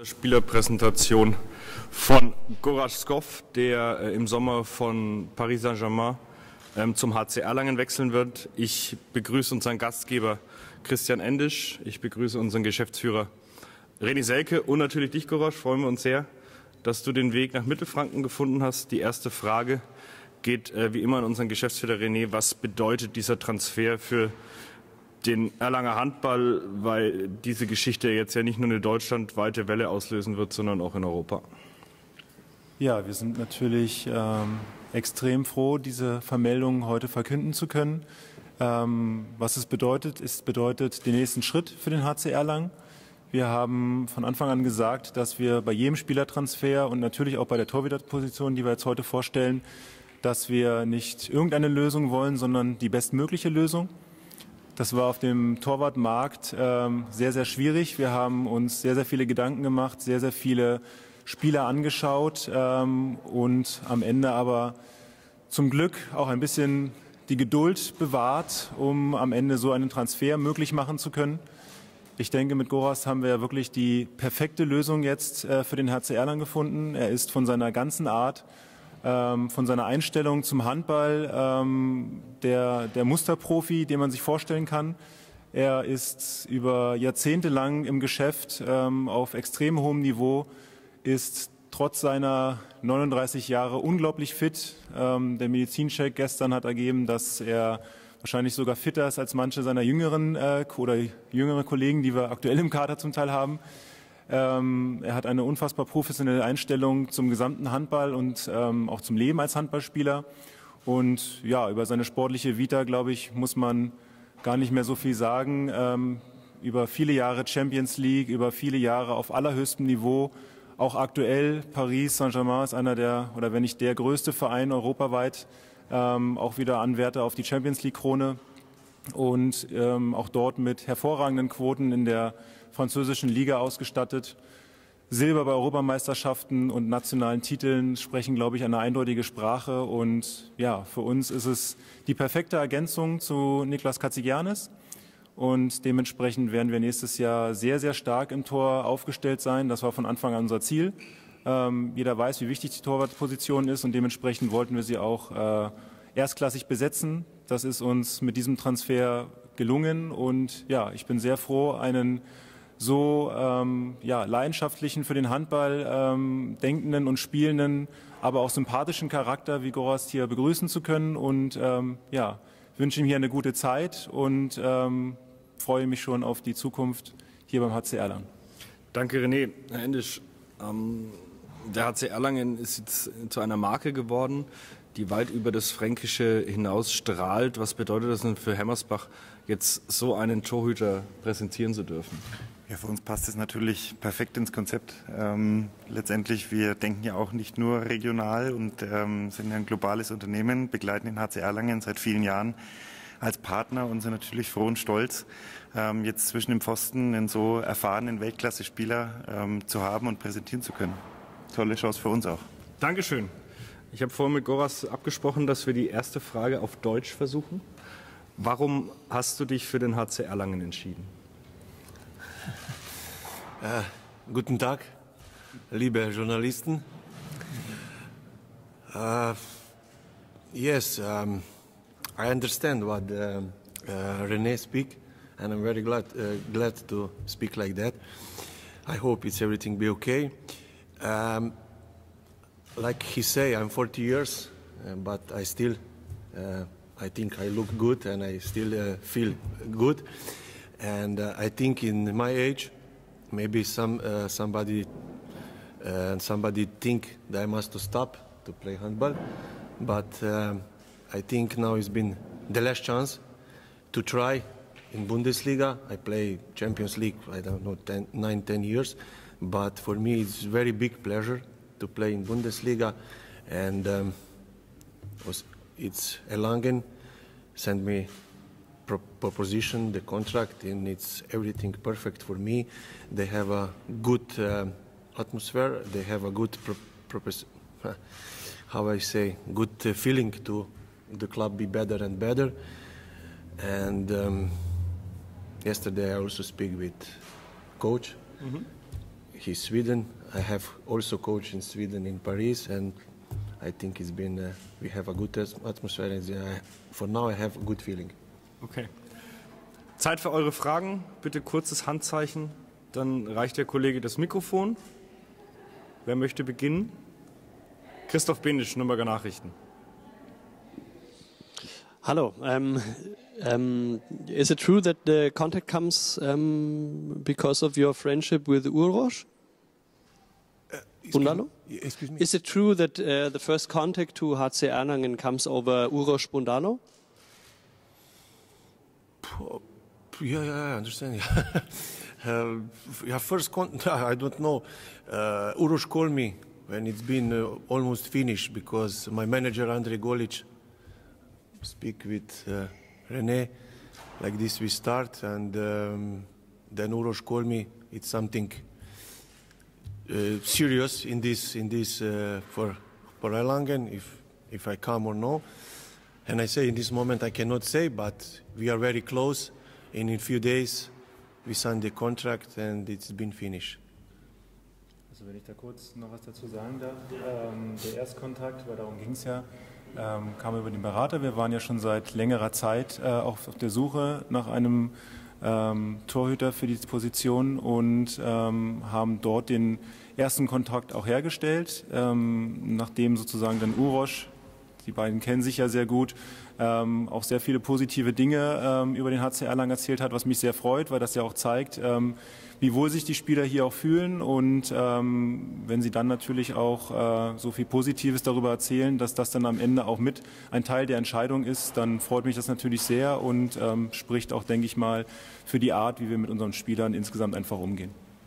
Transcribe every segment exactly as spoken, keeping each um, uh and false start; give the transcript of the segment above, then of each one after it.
Spielerpräsentation von Gorazd Skov, der äh, im Sommer von Paris Saint-Germain ähm, zum H C Erlangen wechseln wird. Ich begrüße unseren Gastgeber Christian Endisch, ich begrüße unseren Geschäftsführer René Selke und natürlich dich, Gorazd. Freuen wir uns sehr, dass du den Weg nach Mittelfranken gefunden hast. Die erste Frage geht äh, wie immer an unseren Geschäftsführer René. Was bedeutet dieser Transfer für den Erlanger Handball, weil diese Geschichte jetzt ja nicht nur eine deutschlandweite Welle auslösen wird, sondern auch in Europa? Ja, wir sind natürlich ähm, extrem froh, diese Vermeldung heute verkünden zu können. Ähm, was es bedeutet, es bedeutet den nächsten Schritt für den H C Erlangen. Wir haben von Anfang an gesagt, dass wir bei jedem Spielertransfer und natürlich auch bei der Torhüterposition, die wir jetzt heute vorstellen, dass wir nicht irgendeine Lösung wollen, sondern die bestmögliche Lösung. Das war auf dem Torwartmarkt ähm, sehr, sehr schwierig. Wir haben uns sehr, sehr viele Gedanken gemacht, sehr, sehr viele Spieler angeschaut ähm, und am Ende aber zum Glück auch ein bisschen die Geduld bewahrt, um am Ende so einen Transfer möglich machen zu können. Ich denke, mit Gorazd haben wir ja wirklich die perfekte Lösung jetzt äh, für den H C Erlangen gefunden. Er ist von seiner ganzen Art, Ähm, von seiner Einstellung zum Handball, ähm, der, der Musterprofi, den man sich vorstellen kann. Er ist über Jahrzehnte lang im Geschäft ähm, auf extrem hohem Niveau, ist trotz seiner neununddreißig Jahre unglaublich fit. Ähm, der Medizincheck gestern hat ergeben, dass er wahrscheinlich sogar fitter ist als manche seiner jüngeren äh, oder jüngere Kollegen, die wir aktuell im Kader zum Teil haben. Ähm, er hat eine unfassbar professionelle Einstellung zum gesamten Handball und ähm, auch zum Leben als Handballspieler. Und ja, über seine sportliche Vita, glaube ich, muss man gar nicht mehr so viel sagen. Ähm, über viele Jahre Champions League, über viele Jahre auf allerhöchstem Niveau. Auch aktuell Paris Saint-Germain ist einer der, oder wenn nicht der größte Verein europaweit, ähm, auch wieder Anwärter auf die Champions League-Krone. Und ähm, auch dort mit hervorragenden Quoten in der französischen Liga ausgestattet. Silber bei Europameisterschaften und nationalen Titeln sprechen, glaube ich, eine eindeutige Sprache. Und ja, für uns ist es die perfekte Ergänzung zu Niklas Katzigiannis. Und dementsprechend werden wir nächstes Jahr sehr, sehr stark im Tor aufgestellt sein. Das war von Anfang an unser Ziel. Ähm, jeder weiß, wie wichtig die Torwartposition ist und dementsprechend wollten wir sie auch äh, erstklassig besetzen. Das ist uns mit diesem Transfer gelungen und ja, ich bin sehr froh, einen so ähm, ja, leidenschaftlichen, für den Handball ähm, denkenden und spielenden, aber auch sympathischen Charakter wie Gorazd hier begrüßen zu können und ähm, ja, wünsche ihm hier eine gute Zeit und ähm, freue mich schon auf die Zukunft hier beim H C Erlangen. Danke, René. Herr Endisch, ähm, der H C Erlangen ist jetzt zu einer Marke geworden, die weit über das Fränkische hinaus strahlt. Was bedeutet das denn für Hemmersbach, jetzt so einen Torhüter präsentieren zu dürfen? Ja, für uns passt es natürlich perfekt ins Konzept. Ähm, letztendlich, wir denken ja auch nicht nur regional und ähm, sind ja ein globales Unternehmen, begleiten den H C Erlangen seit vielen Jahren als Partner und sind natürlich froh und stolz, ähm, jetzt zwischen dem Pfosten einen so erfahrenen Weltklasse-Spieler ähm, zu haben und präsentieren zu können. Tolle Chance für uns auch. Dankeschön. Ich habe vorhin mit Gorazd abgesprochen, dass wir die erste Frage auf Deutsch versuchen. Warum hast du dich für den H C Erlangen entschieden? Uh, guten Tag, liebe Journalisten. Uh, yes, um, I understand what uh, uh, René speak, and I'm very glad uh, glad to speak like that. I hope it's everything be okay. Um, like he say, I'm forty years, uh, but I still, uh, I think I look good and I still uh, feel good. And uh, I think in my age, maybe some uh, somebody uh, somebody think that I must to stop to play handball, but um, I think now it's been the last chance to try in Bundesliga. I play Champions League, I don't know, ten, nine, ten years, but for me it's very big pleasure to play in Bundesliga, and um, was, it's Erlangen sent me pro proposition, the contract, and it's everything perfect for me. They have a good uh, atmosphere. They have a good, pro propos how I say, good uh, feeling to the club be better and better. And um, yesterday I also speak with coach. Mm-hmm. he's Sweden. I have also coached in Sweden in Paris, and I think it's been uh, we have a good atmosphere. And uh, for now, I have a good feeling. Okay. Zeit für eure Fragen. Bitte kurzes Handzeichen. Dann reicht der Kollege das Mikrofon. Wer möchte beginnen? Christoph Benisch, Nürnberger Nachrichten. Hello. Um, um, is it true that the contact comes um, because of your friendship with Uroš Bundalo? Excuse me? Is it true that uh, the first contact to H C Erlangen comes over Uroš Bundalo? Yeah, yeah, I understand. uh, yeah, first contact, I don't know. Uh, Uroš called me when it's been uh, almost finished because my manager, Andrej Golic, speak with uh, René, like this we start, and um, then Uroš called me. It's something uh, serious in this in this uh, for for Erlangen, if if I come or no. And I say in this moment I cannot say, but we are very close. And in a few days we signed the contract and it's been finished. Also wenn ich da kurz noch was dazu sagen darf, ähm, der Erstkontakt, weil darum ging es ja, ähm, kam über den Berater. Wir waren ja schon seit längerer Zeit äh, auch auf der Suche nach einem ähm, Torhüter für die Position und ähm, haben dort den ersten Kontakt auch hergestellt, ähm, nachdem sozusagen dann Uroš, die beiden kennen sich ja sehr gut, ähm, auch sehr viele positive Dinge ähm, über den H C Erlangen erzählt hat, was mich sehr freut, weil das ja auch zeigt, ähm, wie wohl sich die Spieler hier auch fühlen und ähm, wenn sie dann natürlich auch äh, so viel Positives darüber erzählen, dass das dann am Ende auch mit ein Teil der Entscheidung ist, dann freut mich das natürlich sehr und ähm, spricht auch, denke ich mal, für die Art, wie wir mit unseren Spielern insgesamt einfach umgehen.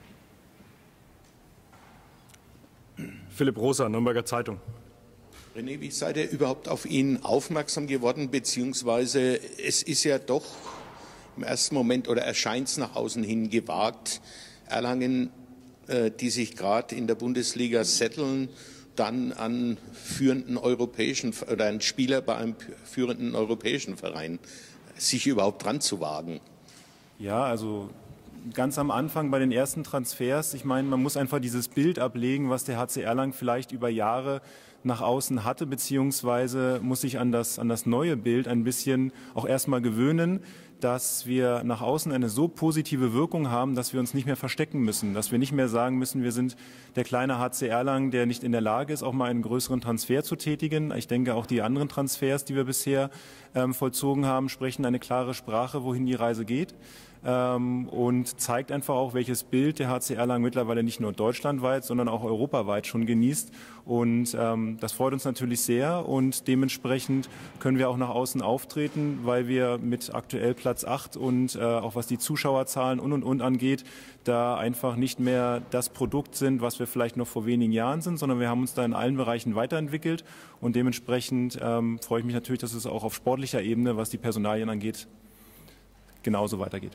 Philipp Rosa, Nürnberger Zeitung. René, wie seid ihr überhaupt auf ihn aufmerksam geworden, beziehungsweise es ist ja doch im ersten Moment oder erscheint es nach außen hin gewagt, Erlangen, äh, die sich gerade in der Bundesliga setteln, dann an führenden europäischen oder einen Spieler bei einem führenden europäischen Verein sich überhaupt dran zu wagen? Ja, also ganz am Anfang bei den ersten Transfers, ich meine, man muss einfach dieses Bild ablegen, was der H C Erlangen vielleicht über Jahre nach außen hatte, beziehungsweise muss sich an das, an das neue Bild ein bisschen auch erstmal gewöhnen, dass wir nach außen eine so positive Wirkung haben, dass wir uns nicht mehr verstecken müssen, dass wir nicht mehr sagen müssen, wir sind der kleine H C Erlangen, der nicht in der Lage ist, auch mal einen größeren Transfer zu tätigen. Ich denke, auch die anderen Transfers, die wir bisher ähm, vollzogen haben, sprechen eine klare Sprache, wohin die Reise geht. Ähm, und zeigt einfach auch, welches Bild der H C Erlangen mittlerweile nicht nur deutschlandweit, sondern auch europaweit schon genießt. Und ähm, das freut uns natürlich sehr und dementsprechend können wir auch nach außen auftreten, weil wir mit aktuell Platz acht und äh, auch was die Zuschauerzahlen und und und angeht, da einfach nicht mehr das Produkt sind, was wir vielleicht noch vor wenigen Jahren sind, sondern wir haben uns da in allen Bereichen weiterentwickelt und dementsprechend ähm, freue ich mich natürlich, dass es auch auf sportlicher Ebene, was die Personalien angeht, genauso weitergeht.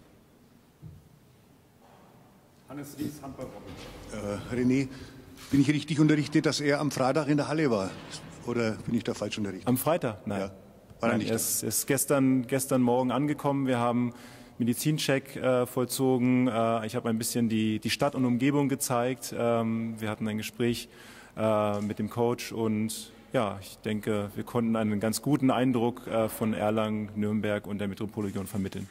Hannes Ries, Handball-Robin. Äh, René, bin ich richtig unterrichtet, dass er am Freitag in der Halle war? Oder bin ich da falsch unterrichtet? Am Freitag? Nein. Ja. War er Nein, nicht er ist, ist gestern, gestern Morgen angekommen. Wir haben Medizincheck äh, vollzogen. Äh, ich habe ein bisschen die, die Stadt und Umgebung gezeigt. Ähm, wir hatten ein Gespräch äh, mit dem Coach und ja, ich denke, wir konnten einen ganz guten Eindruck äh, von Erlangen, Nürnberg und der Metropolregion vermitteln.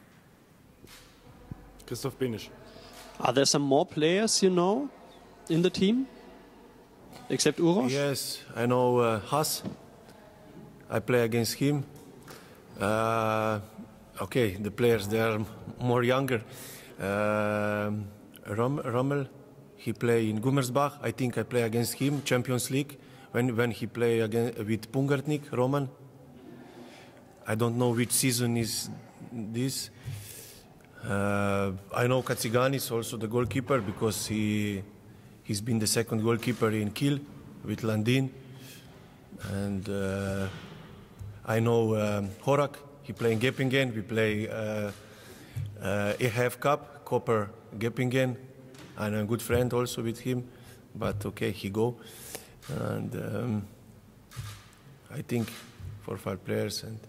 Christoph Benisch. Are there some more players you know in the team, except Uroš? Yes, I know uh, Haas. I play against him. Uh, okay, the players they are more younger. Uh, Rom Rommel, he play in Gummersbach. I think I play against him Champions League when when he play again with Pungartnik Roman. I don't know which season is this. Uh, I know Katsiganis, also the goalkeeper, because he he's been the second goalkeeper in Kiel with Landin, and uh, I know um, Horak. He play in Gepingen. We play uh, uh, E H F Cup, Copper Gepingen. I'm a good friend also with him, but okay, he go, and um, I think four or five players and.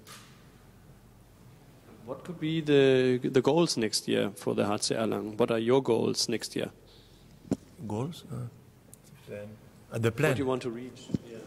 What could be the the goals next year for the H C Erlangen? What are your goals next year? goals. Uh, uh, the plan. What do you want to reach?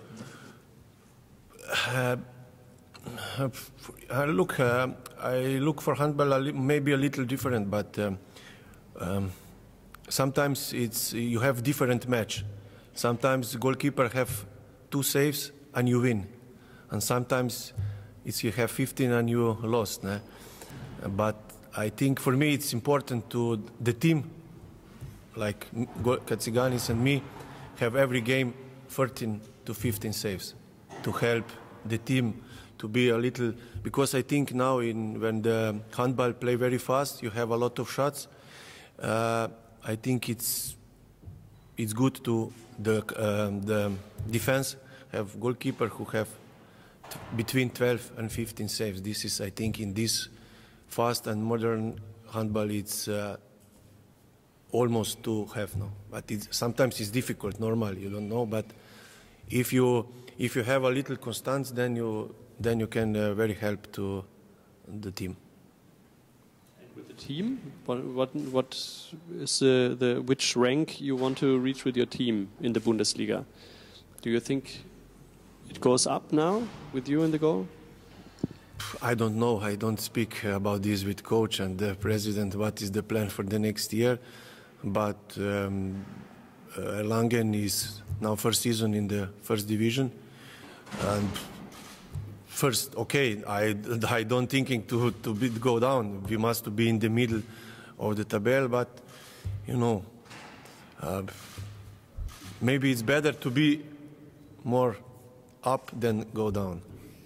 Yeah. Uh, uh, look, uh, I look for handball a li maybe a little different, but um, um, sometimes it's you have different match. Sometimes the goalkeeper have two saves and you win, and sometimes it's you have fifteen and you lost. Nah? But I think for me it's important to the team, like Katsiganis and me, have every game thirteen to fifteen saves to help the team to be a little, because I think now in when the handball play very fast, you have a lot of shots. Uh, I think it's it's good to the um, the defense have goalkeeper who have t between twelve and fifteen saves. This is, I think, in this fast and modern handball, it's uh, almost to have now. But it's, sometimes it's difficult. Normal, you don't know. But if you if you have a little constance, then you then you can uh, very help to the team. And with the team, what what what is the, the which rank you want to reach with your team in the Bundesliga? Do you think it goes up now with you in the goal? I don't know. I don't speak about this with coach and the president. What is the plan for the next year? But um, uh, Erlangen is now first season in the first division, and first, okay, I, I don't thinking to, to be, go down. We must be in the middle of the table, but, you know, uh, maybe it's better to be more up than go down.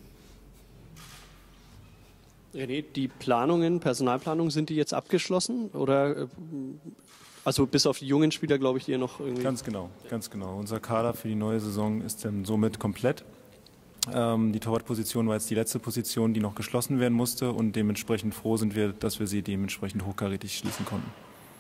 René, die Planungen, Personalplanungen, sind die jetzt abgeschlossen? Oder, also bis auf die jungen Spieler, glaube ich, die ihr noch irgendwie... Ganz genau, ganz genau. Unser Kader für die neue Saison ist dann somit komplett. Ähm, die Torwartposition war jetzt die letzte Position, die noch geschlossen werden musste, und dementsprechend froh sind wir, dass wir sie dementsprechend hochkarätig schließen konnten.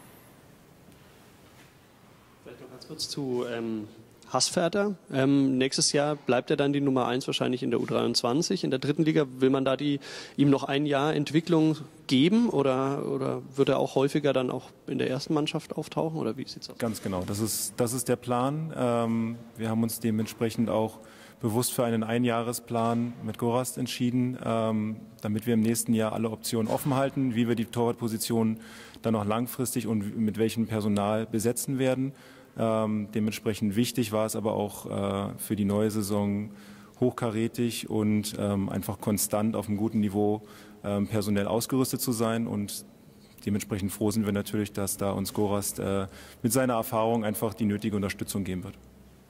Vielleicht noch ganz kurz zu ähm, Haßferter. Ähm, nächstes Jahr bleibt er dann die Nummer eins wahrscheinlich in der U dreiundzwanzig. In der dritten Liga, will man da die, ihm noch ein Jahr Entwicklung geben, oder, oder wird er auch häufiger dann auch in der ersten Mannschaft auftauchen, oder wie sieht's aus? Ganz genau, das ist, das ist der Plan. Ähm, wir haben uns dementsprechend auch bewusst für einen Einjahresplan mit Gorazd entschieden, ähm, damit wir im nächsten Jahr alle Optionen offen halten, wie wir die Torwartposition dann auch langfristig und mit welchem Personal besetzen werden. Ähm, dementsprechend wichtig war es aber auch äh, für die neue Saison hochkarätig und ähm, einfach konstant auf einem guten Niveau ähm, personell ausgerüstet zu sein, und dementsprechend froh sind wir natürlich, dass da uns Gorazd äh, mit seiner Erfahrung einfach die nötige Unterstützung geben wird.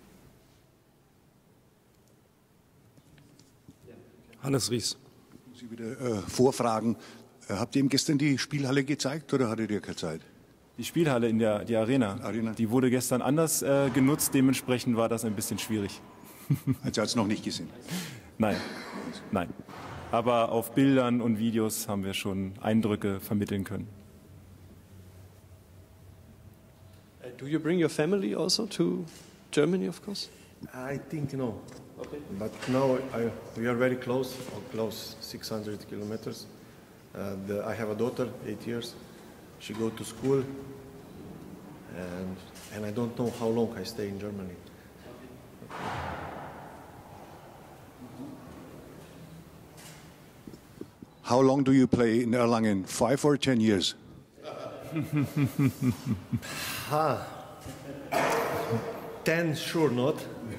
Hannes Ries. Sie wieder äh, vorfragen. Äh, habt ihr ihm gestern die Spielhalle gezeigt oder hattet ihr keine Zeit? Die Spielhalle in der die Arena, Arena. Die wurde gestern anders äh, genutzt, dementsprechend war das ein bisschen schwierig. Also hat es noch nicht gesehen? Nein, nein. Aber auf Bildern und Videos haben wir schon Eindrücke vermitteln können. Uh, do you bring your family also to Germany, of course? I think no. Okay. But now I, we are very close, or close, six hundred kilometers. Uh, the, I have a daughter, eight years. She go to school, and and I don't know how long I stay in Germany. How long do you play in Erlangen? Five or ten years? Ah, ten sure not.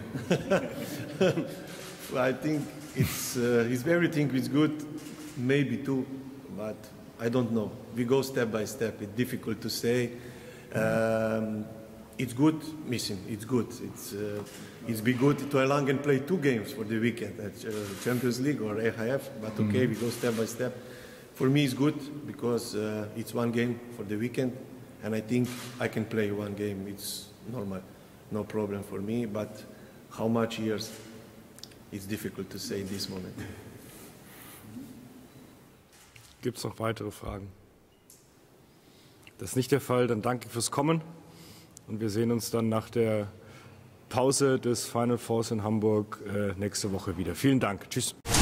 I think it's uh, it's everything is good, maybe two, but I don't know. We go step by step. It's difficult to say. Um, it's good, missing. It's good. It's uh, it's be good to Erlangen play two games for the weekend at uh, Champions League or E H F. But okay, mm-hmm. we go step by step. For me, it's good because uh, it's one game for the weekend, and I think I can play one game. It's normal, no problem for me. But how much years? It's difficult to say in this moment. Gibt es noch weitere Fragen? Das ist nicht der Fall. Dann danke fürs Kommen. Und wir sehen uns dann nach der Pause des Final Fours in Hamburg äh, nächste Woche wieder. Vielen Dank. Tschüss.